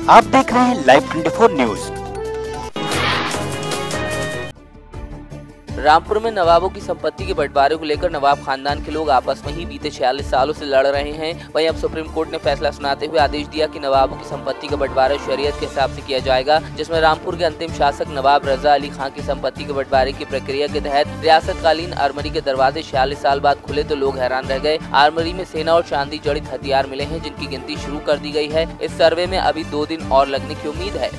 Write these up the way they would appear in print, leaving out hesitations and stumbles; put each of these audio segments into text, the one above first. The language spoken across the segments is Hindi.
आप देख रहे हैं लाइव 24 न्यूज। रामपुर में नवाबों की संपत्ति के बंटवारे को लेकर नवाब खानदान के लोग आपस में ही बीते 46 सालों से लड़ रहे हैं। वहीं अब सुप्रीम कोर्ट ने फैसला सुनाते हुए आदेश दिया कि नवाबों की संपत्ति का बंटवारा शरीयत के हिसाब से किया जाएगा, जिसमें रामपुर के अंतिम शासक नवाब रजा अली खां की संपत्ति के बंटवारे की प्रक्रिया के तहत रियासतकालीन आर्मरी के दरवाजे 46 साल बाद खुले तो लोग हैरान रह गए। आर्मरी में सेना और चांदी जड़ित हथियार मिले हैं, जिनकी गिनती शुरू कर दी गई है। इस सर्वे में अभी 2 दिन और लगने की उम्मीद है।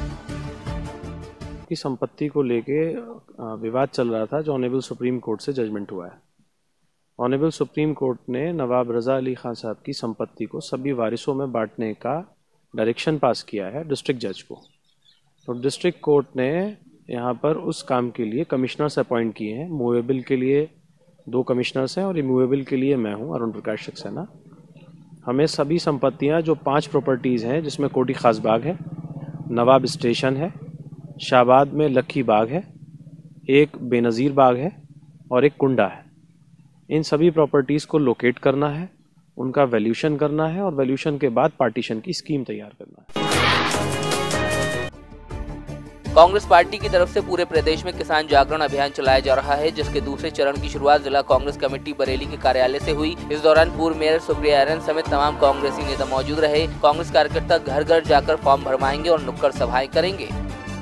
की संपत्ति को लेके विवाद चल रहा था, जो ऑनरेबल सुप्रीम कोर्ट से जजमेंट हुआ है। ऑनरेबल सुप्रीम कोर्ट ने नवाब रजा अली खान साहब की संपत्ति को सभी वारिसों में बांटने का डायरेक्शन पास किया है डिस्ट्रिक्ट जज को। तो डिस्ट्रिक्ट कोर्ट ने यहाँ पर उस काम के लिए कमिश्नर्स अपॉइंट किए हैं। मूवेबल के लिए 2 कमिश्नर्स हैं और इमूवेबल के लिए मैं हूँ, अरुण प्रकाश सक्सेना। हमें सभी संपत्तियाँ जो 5 प्रॉपर्टीज़ हैं, जिसमें कोटी खास बाग है, नवाब स्टेशन है, शाहबाद में लक्की बाग है, एक बेनज़ीर बाग है और एक कुंडा है। इन सभी प्रॉपर्टीज़ को लोकेट करना है, उनका वैल्यूशन करना है और वैल्यूशन के बाद पार्टीशन की स्कीम तैयार करना है। कांग्रेस पार्टी की तरफ से पूरे प्रदेश में किसान जागरण अभियान चलाया जा रहा है, जिसके दूसरे चरण की शुरुआत जिला कांग्रेस कमेटी बरेली के कार्यालय से हुई। इस दौरान पूर्व मेयर सुप्रिया आर्यन समेत तमाम कांग्रेसी नेता मौजूद रहे। कांग्रेस कार्यकर्ता घर घर जाकर फॉर्म भरवाएंगे और नुक्कड़ सभाएं करेंगे।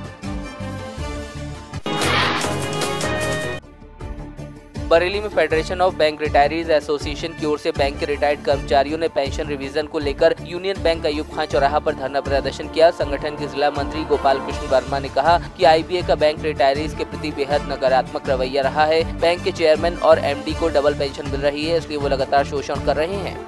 बरेली में federation of bank retirees association की ओर से बैंक के रिटायर्ड कर्मचारियों ने पेंशन रिवीजन को लेकर यूनियन बैंक अयूब खां चौराहा पर धरना प्रदर्शन किया। संगठन के जिला मंत्री गोपाल कृष्ण वर्मा ने कहा कि आईबीए का बैंक रिटायरीज के प्रति बेहद नकारात्मक रवैया रहा है। बैंक के चेयरमैन और एमडी को डबल पेंशन मिल रही है, इसलिए वो लगातार शोषण कर रहे हैं।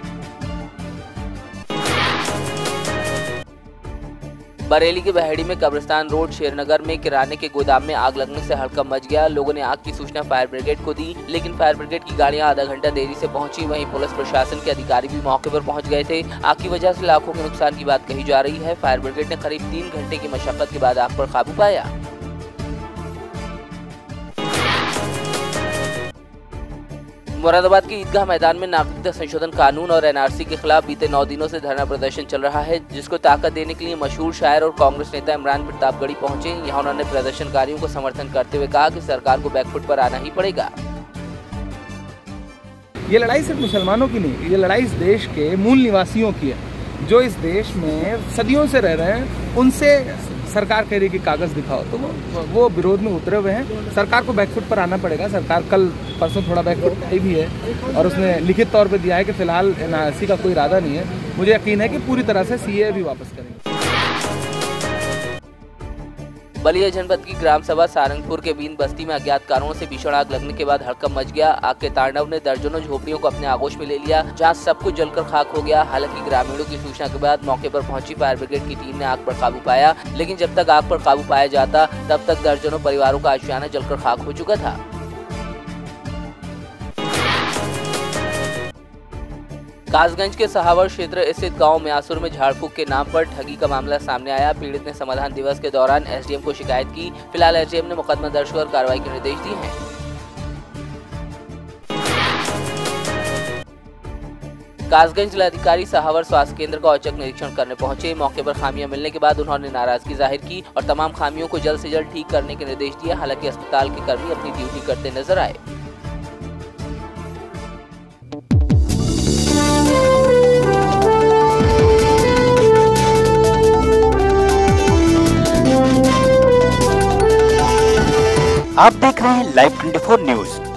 बरेली के बहेड़ी में कब्रिस्तान रोड शेरनगर में किराने के गोदाम में आग लगने से हड़कंप मच गया। लोगों ने आग की सूचना फायर ब्रिगेड को दी, लेकिन फायर ब्रिगेड की गाड़ियां आधा घंटा देरी से पहुंची। वहीं पुलिस प्रशासन के अधिकारी भी मौके पर पहुंच गए थे। आग की वजह से लाखों के नुकसान की बात कही जा रही है। फायर ब्रिगेड ने करीब 3 घंटे की मशक्कत के बाद आग पर काबू पाया। मुरादाबाद के ईदगाह मैदान में नागरिकता संशोधन कानून और एनआरसी के खिलाफ बीते 9 दिनों से धरना प्रदर्शन चल रहा है, जिसको ताकत देने के लिए मशहूर शायर और कांग्रेस नेता इमरान प्रतापगढ़ी पहुंचे। यहां उन्होंने प्रदर्शनकारियों को समर्थन करते हुए कहा कि सरकार को बैकफुट पर आना ही पड़ेगा। ये लड़ाई सिर्फ मुसलमानों की नहीं, ये लड़ाई इस देश के मूल निवासियों की है, जो इस देश में सदियों से रह रहे हैं। उनसे सरकार कह रही है कि कागज दिखाओ, तो वो विरोध में उतरे हुए हैं। सरकार को बैकफुट पर आना पड़ेगा। सरकार कल परसों थोड़ा बैकफुट आई भी है और उसने लिखित तौर पे दिया है कि फिलहाल एनआरसी का कोई इरादा नहीं है। मुझे यकीन है कि पूरी तरह से सीए भी वापस करेंगे। बलिया जनपद की ग्राम सभा सारंगपुर के बीन बस्ती में अज्ञात कारणों से भीषण आग लगने के बाद हड़कंप मच गया। आग के तांडव ने दर्जनों झोपड़ियों को अपने आगोश में ले लिया, जहां सब कुछ जलकर खाक हो गया। हालांकि ग्रामीणों की सूचना के बाद मौके पर पहुंची फायर ब्रिगेड की टीम ने आग पर काबू पाया, लेकिन जब तक आग पर काबू पाया जाता तब तक दर्जनों परिवारों का आशियाना जलकर खाक हो चुका था। कासगंज के सहावर क्षेत्र स्थित गांव म्यासुर में झाड़ फूक के नाम पर ठगी का मामला सामने आया। पीड़ित ने समाधान दिवस के दौरान एसडीएम को शिकायत की। फिलहाल एसडीएम ने मुकदमा दर्ज कर कार्रवाई के निर्देश दिए हैं। कासगंज जिलाधिकारी सहावर स्वास्थ्य केंद्र का औचक निरीक्षण करने पहुंचे। मौके पर खामियां मिलने के बाद उन्होंने नाराजगी जाहिर की और तमाम खामियों को जल्द से जल्द ठीक करने के निर्देश दिए। हालांकि अस्पताल के कर्मी अपनी ड्यूटी करते नजर आए। आप देख रहे हैं लाइव 24 न्यूज।